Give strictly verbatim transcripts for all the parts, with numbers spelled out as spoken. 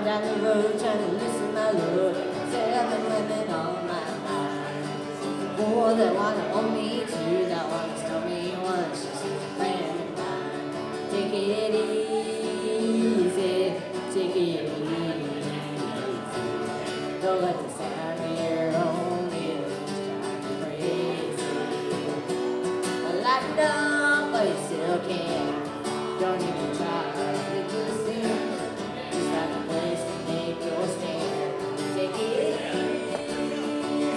down the road trying to loosen my load. Seven women on my mind. Four that wanna own me, two that wanna stop me, one's just a friend of mine. Take it easy, take it easy. Don't let the sound of your own music drive you crazy. Light it up, but you still can't. Don't even try to do the same. Just like a place to make your stand. Take it easy.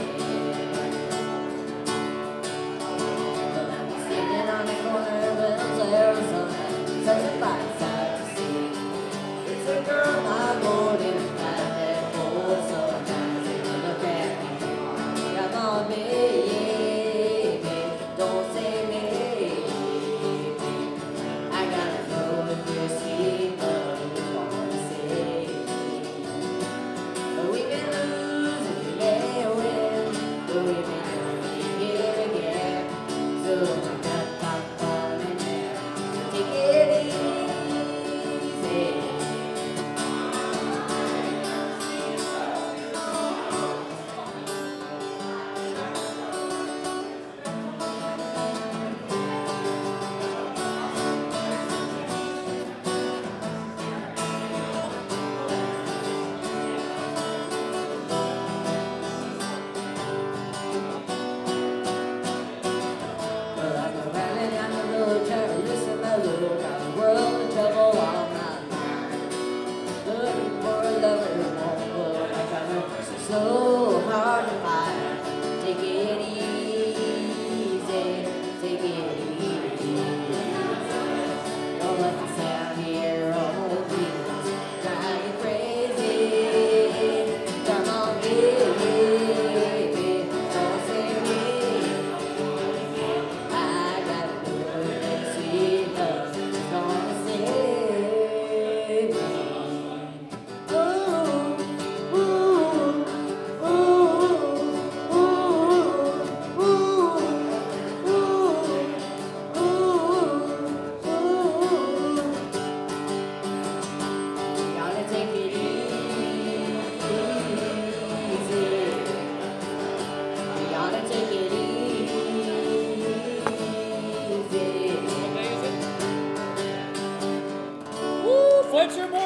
Well, I'm sitting on the corner of Arizona, such a fine sight to see. It's a girl, my golden light that holds so nice. Look at me, come on, baby, don't say me. So hard to find. Take it easy, take it easy. Don't let the sound here on wheels drive you crazy. Come on, baby, don't say me. I got a good and sweet love that's gonna save me. Fletcher Morton.